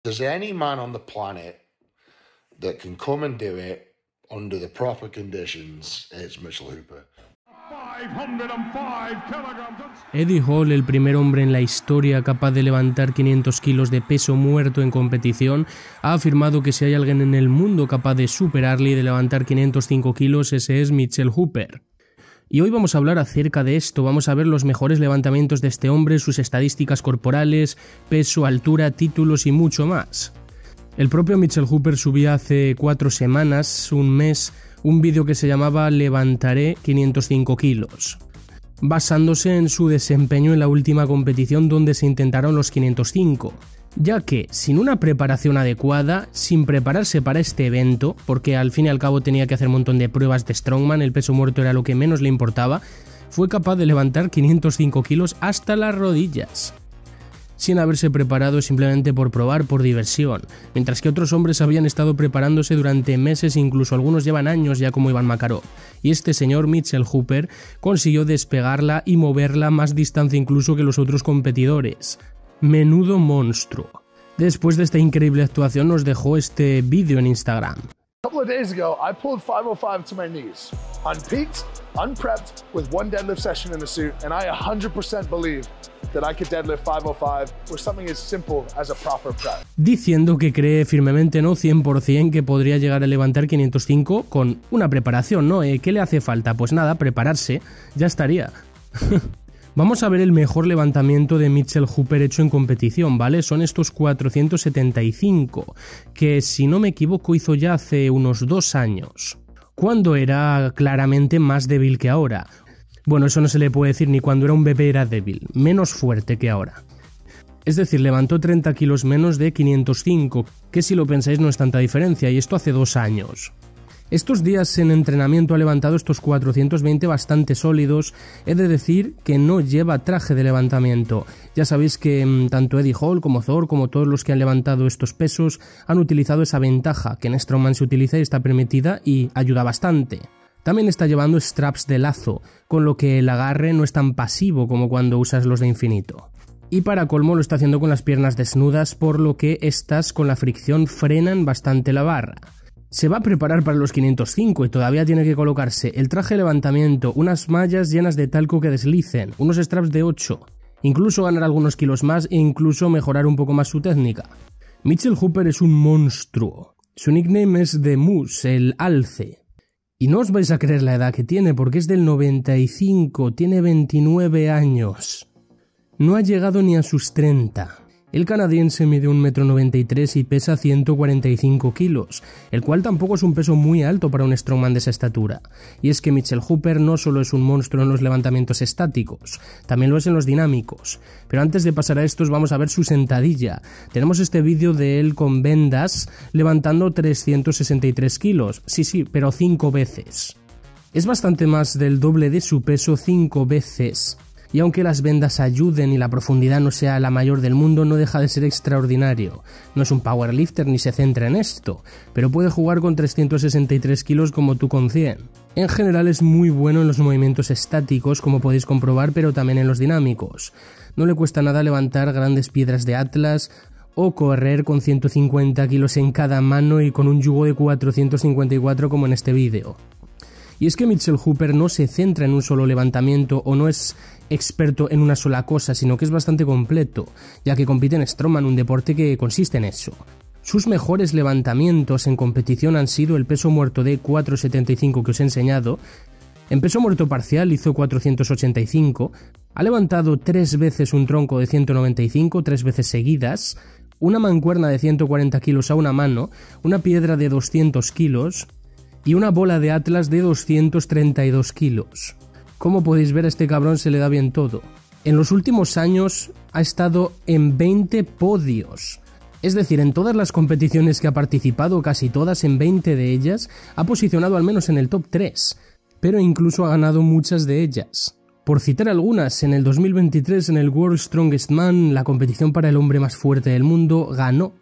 There's any man on the planet that can come and do it under the proper conditions, it's Mitchell Hooper. 505 kilograms. Eddie Hall, el primer hombre en la historia capaz de levantar 500 kilos de peso muerto en competición, ha afirmado que si hay alguien en el mundo capaz de superarle y de levantar 505 kilos, ese es Mitchell Hooper. Y hoy vamos a hablar acerca de esto, vamos a ver los mejores levantamientos de este hombre, sus estadísticas corporales, peso, altura, títulos y mucho más. El propio Mitchell Hooper subía hace 4 semanas, un mes, un vídeo que se llamaba Levantaré 505 kilos, basándose en su desempeño en la última competición donde se intentaron los 505. Ya que, sin una preparación adecuada, sin prepararse para este evento, porque al fin y al cabo tenía que hacer un montón de pruebas de Strongman, el peso muerto era lo que menos le importaba, fue capaz de levantar 505 kilos hasta las rodillas, sin haberse preparado, simplemente por probar, por diversión, mientras que otros hombres habían estado preparándose durante meses, incluso algunos llevan años ya como Iván Makarov, y este señor Mitchell Hooper consiguió despegarla y moverla más distancia incluso que los otros competidores. Menudo monstruo. Después de esta increíble actuación nos dejó este vídeo en Instagram. A couple of days ago, I pulled 505 to my knees, unpeaked, unprepped, with one deadlift session in the suit, and I 100% believe that I could deadlift 505 with something as simple as a proper prep. Diciendo que cree firmemente, no 100%, que podría llegar a levantar 505 con una preparación, ¿no? ¿Qué le hace falta? Pues nada, prepararse, ya estaría. Vamos a ver el mejor levantamiento de Mitchell Hooper hecho en competición, ¿vale? Son estos 475, que si no me equivoco hizo ya hace unos 2 años, cuando era claramente más débil que ahora. Bueno, eso no se le puede decir, ni cuando era un bebé era débil, menos fuerte que ahora. Es decir, levantó 30 kilos menos de 505, que si lo pensáis no es tanta diferencia, y esto hace 2 años. Estos días en entrenamiento ha levantado estos 420 bastante sólidos. He de decir que no lleva traje de levantamiento. Ya sabéis que tanto Eddie Hall como Thor, como todos los que han levantado estos pesos, han utilizado esa ventaja que en Strongman se utiliza y está permitida y ayuda bastante. También está llevando straps de lazo, con lo que el agarre no es tan pasivo como cuando usas los de infinito. Y para colmo lo está haciendo con las piernas desnudas, por lo que estas con la fricción frenan bastante la barra. Se va a preparar para los 505 y todavía tiene que colocarse el traje de levantamiento, unas mallas llenas de talco que deslicen, unos straps de 8, incluso ganar algunos kilos más e incluso mejorar un poco más su técnica. Mitchell Hooper es un monstruo. Su nickname es The Moose, el alce. Y no os vais a creer la edad que tiene porque es del 95, tiene 29 años. No ha llegado ni a sus 30. El canadiense mide 1,93 m y pesa 145 kilos, el cual tampoco es un peso muy alto para un strongman de esa estatura. Y es que Mitchell Hooper no solo es un monstruo en los levantamientos estáticos, también lo es en los dinámicos. Pero antes de pasar a estos vamos a ver su sentadilla. Tenemos este vídeo de él con vendas levantando 363 kilos, sí, pero 5 veces. Es bastante más del doble de su peso 5 veces. Y aunque las vendas ayuden y la profundidad no sea la mayor del mundo, no deja de ser extraordinario. No es un powerlifter ni se centra en esto, pero puede jugar con 363 kilos como tú con 100. En general es muy bueno en los movimientos estáticos, como podéis comprobar, pero también en los dinámicos. No le cuesta nada levantar grandes piedras de Atlas o correr con 150 kilos en cada mano y con un yugo de 454 como en este vídeo. Y es que Mitchell Hooper no se centra en un solo levantamiento o no es experto en una sola cosa, sino que es bastante completo, ya que compite en Strongman, un deporte que consiste en eso. Sus mejores levantamientos en competición han sido el peso muerto de 475 que os he enseñado. En peso muerto parcial hizo 485, ha levantado 3 veces un tronco de 195, 3 veces seguidas, una mancuerna de 140 kilos a una mano, una piedra de 200 kilos y una bola de Atlas de 232 kilos. Como podéis ver, a este cabrón se le da bien todo. En los últimos años ha estado en 20 podios. Es decir, en todas las competiciones que ha participado, casi todas, en 20 de ellas, ha posicionado al menos en el top 3, pero incluso ha ganado muchas de ellas. Por citar algunas, en el 2023 en el World's Strongest Man, la competición para el hombre más fuerte del mundo, ganó.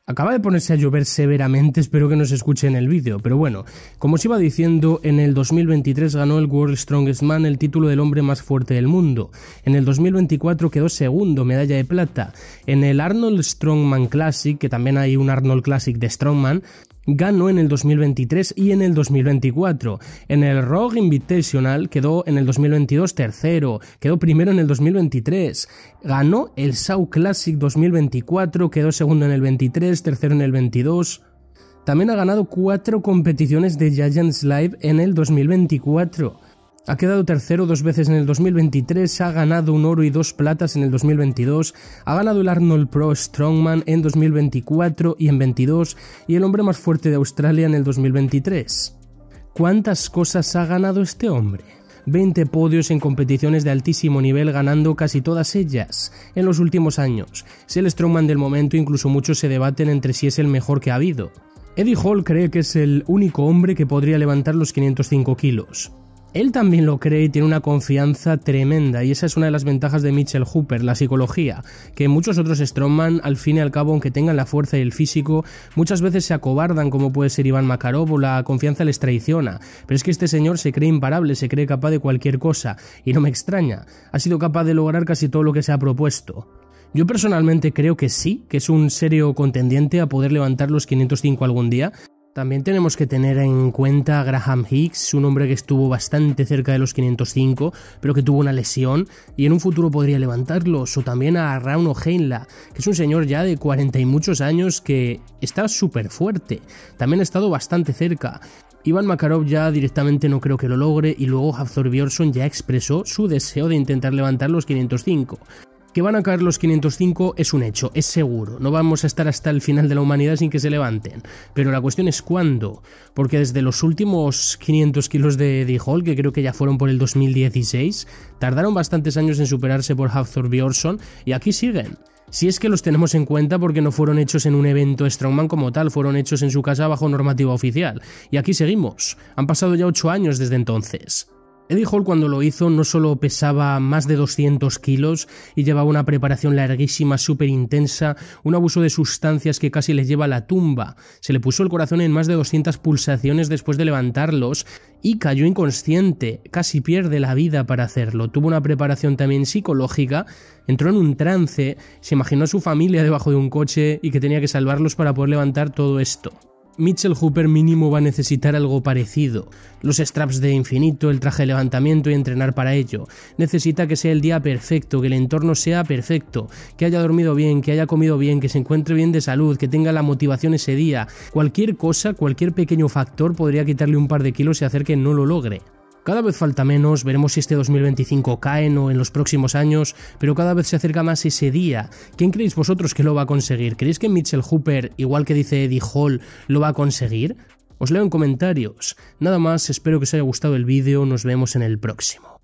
Acaba de ponerse a llover severamente, espero que no se escuche en el vídeo, pero bueno, como os iba diciendo, en el 2023 ganó el World Strongest Man el título del hombre más fuerte del mundo. En el 2024 quedó segundo, medalla de plata. En el Arnold Strongman Classic, que también hay un Arnold Classic de Strongman, ganó en el 2023 y en el 2024. En el Rogue Invitational quedó en el 2022 tercero, quedó primero en el 2023. Ganó el Sau Classic 2024, quedó segundo en el 23, tercero en el 22. También ha ganado 4 competiciones de Giants Live en el 2024. Ha quedado tercero 2 veces en el 2023, ha ganado un oro y 2 platas en el 2022, ha ganado el Arnold Pro Strongman en 2024 y en 22 y el hombre más fuerte de Australia en el 2023. ¿Cuántas cosas ha ganado este hombre? 20 podios en competiciones de altísimo nivel, ganando casi todas ellas en los últimos años. Es el Strongman del momento, incluso muchos se debaten entre si es el mejor que ha habido. Eddie Hall cree que es el único hombre que podría levantar los 505 kilos. Él también lo cree y tiene una confianza tremenda, y esa es una de las ventajas de Mitchell Hooper, la psicología, que muchos otros strongman, al fin y al cabo, aunque tengan la fuerza y el físico, muchas veces se acobardan, como puede ser Iván Makarov, o la confianza les traiciona, pero es que este señor se cree imparable, se cree capaz de cualquier cosa, y no me extraña, ha sido capaz de lograr casi todo lo que se ha propuesto. Yo personalmente creo que sí, que es un serio contendiente a poder levantar los 505 algún día. También tenemos que tener en cuenta a Graham Hicks, un hombre que estuvo bastante cerca de los 505, pero que tuvo una lesión y en un futuro podría levantarlos, o también a Rauno Heinla, que es un señor ya de 40 y muchos años que está súper fuerte, también ha estado bastante cerca. Iván Makarov ya directamente no creo que lo logre, y luego Hafthor Björnsson ya expresó su deseo de intentar levantar los 505. Que van a caer los 505 es un hecho, es seguro, no vamos a estar hasta el final de la humanidad sin que se levanten, pero la cuestión es cuándo, porque desde los últimos 500 kilos de Eddie Hall, que creo que ya fueron por el 2016, tardaron bastantes años en superarse por Hafthor Björnsson, y aquí siguen. Si es que los tenemos en cuenta, porque no fueron hechos en un evento Strongman como tal, fueron hechos en su casa bajo normativa oficial, y aquí seguimos, han pasado ya 8 años desde entonces. Eddie Hall, cuando lo hizo, no solo pesaba más de 200 kilos y llevaba una preparación larguísima, súper intensa, un abuso de sustancias que casi le lleva a la tumba. Se le puso el corazón en más de 200 pulsaciones después de levantarlos y cayó inconsciente, casi pierde la vida para hacerlo. Tuvo una preparación también psicológica, entró en un trance, se imaginó a su familia debajo de un coche y que tenía que salvarlos para poder levantar todo esto. Mitchell Hooper mínimo va a necesitar algo parecido. Los straps de infinito, el traje de levantamiento y entrenar para ello. Necesita que sea el día perfecto, que el entorno sea perfecto, que haya dormido bien, que haya comido bien, que se encuentre bien de salud, que tenga la motivación ese día. Cualquier cosa, cualquier pequeño factor podría quitarle un par de kilos y hacer que no lo logre. Cada vez falta menos, veremos si este 2025 caen o en los próximos años, pero cada vez se acerca más ese día. ¿Quién creéis vosotros que lo va a conseguir? ¿Creéis que Mitchell Hooper, igual que dice Eddie Hall, lo va a conseguir? Os leo en comentarios. Nada más, espero que os haya gustado el vídeo, nos vemos en el próximo.